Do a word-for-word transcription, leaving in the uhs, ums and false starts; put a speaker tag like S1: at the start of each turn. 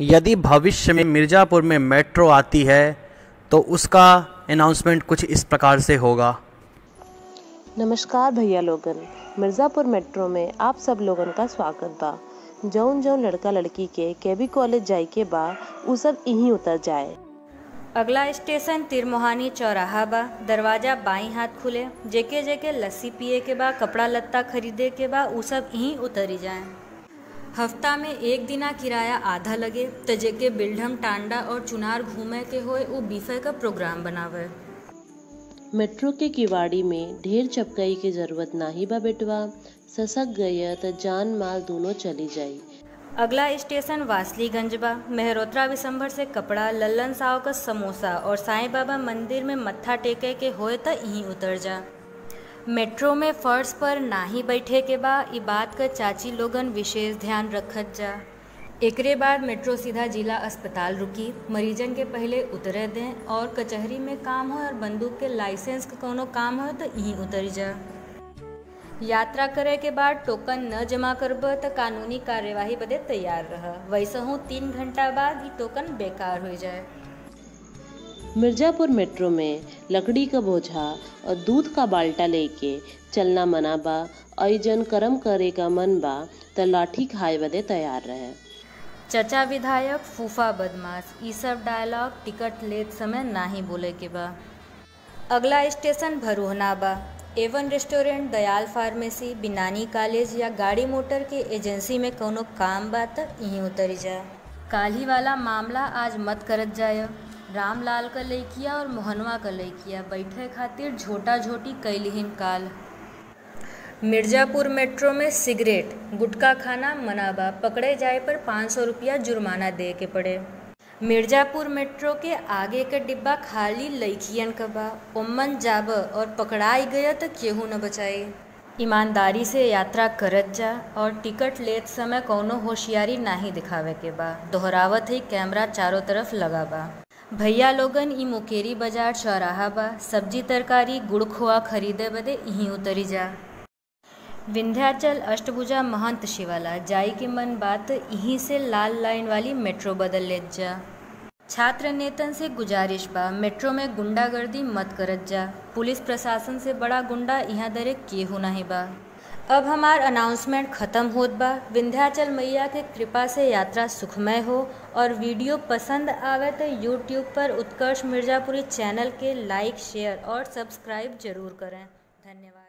S1: यदि भविष्य में मिर्ज़ापुर में मेट्रो आती है तो उसका अनाउंसमेंट कुछ इस प्रकार से होगा।
S2: नमस्कार भैया लोगन, मिर्ज़ापुर मेट्रो में आप सब लोगन का स्वागत बा। जौन जौन लड़का लड़की के केबी कॉलेज जाए के बा उ सब यहीं उतर जाए।
S3: अगला स्टेशन तिरमोहानी चौराहा बा। दरवाजा बाईं हाथ खुले। जेके जेके लस्सी पिए के बा, कपड़ा लत्ता खरीदे के बा, उ सब यहीं उतरी जाए। हफ्ता में एक दिना किराया आधा लगे तो जेके बिल्डम टांडा और चुनार घूमे के होए उ बीफे का प्रोग्राम बनावे।
S2: मेट्रो के किवाड़ी में ढेर चपकाई के जरूरत नाही बा बेटवा। ससक गया तो जान माल दोनों चली जाई।
S3: अगला स्टेशन वासलीगंज बा। मेहरोत्रा विशंभर से कपड़ा, लल्लन साव का समोसा और साईं बाबा मंदिर में मत्था टेके के होए तो यहीं उतर जा। मेट्रो में फर्श पर नाही बैठे के बा, ई बात का चाची लोगन विशेष ध्यान रखत जा। एकरे बाद मेट्रो सीधा जिला अस्पताल रुकी। मरीजन के पहले उतरे दें और कचहरी में काम हो और बंदूक के लाइसेंस का कोनो काम हो तो यहीं उतर जा। यात्रा करे के बाद टोकन न जमा करब तो कानूनी कार्यवाही बदे तैयार रह, वैसे हूँ तीन घंटा बाद ये टोकन बेकार हो जाए।
S2: मिर्ज़ापुर मेट्रो में लकड़ी का बोझा और दूध का बाल्टा लेके चलना मना बा। और जन कर्म करे का मन बा तो लाठी खाए बदे तैयार रहे।
S3: चचा विधायक, फूफा बदमाश, ई सब डायलॉग टिकट लेत समय नाही बोले के बा। अगला स्टेशन भरोहना बा। Avon restaurant, Dayal pharmacy, Binani college या गाड़ी मोटर के एजेंसी में कोनो काम बा त यहीं उतरी जा। काल्ही वाला मामला आज मत करत जाय। रामलाल का लइकिया और मोहनवा का लइकिया बैठे खातिर झोटा झोटी कैलिहिन काल। मिर्ज़ापुर मेट्रो में सिगरेट, गुटखा खाना मना बा। पकड़े जाए पर पाँच सौ रुपया जुर्माना दे के पड़े। मिर्ज़ापुर मेट्रो के आगे का डिब्बा खाली लइकियन का बा। ओमन जाब और पकड़ाई गया तो केहू न बचाई। ईमानदारी से यात्रा करत जा और टिकट लेत समय कौनो होशियारी नाही दिखावे के बा। दोहरावत ही कैमरा चारों तरफ लगा बा। भैया लोगन, ई मुकेरी बाजार चौराहा बा। सब्जी तरकारी गुड़ खोआ खरीदे बदे यहीं उतरी जा। विंध्याचल अष्टभुजा महंत शिवाला जाई के मन बात यहीं से लाल लाइन वाली मेट्रो बदल लेत जा। छात्र नेतन से गुजारिश बा, मेट्रो में गुंडागर्दी मत करत जा। पुलिस प्रशासन से बड़ा गुंडा यहाँ दरे केहू नहीं बा। अब हमार अनाउंसमेंट ख़त्म होत बा। विंध्याचल मैया के कृपा से यात्रा सुखमय हो और वीडियो पसंद आवे तो यूट्यूब पर उत्कर्ष मिर्ज़ापुरी चैनल के लाइक, शेयर और सब्सक्राइब जरूर करें। धन्यवाद।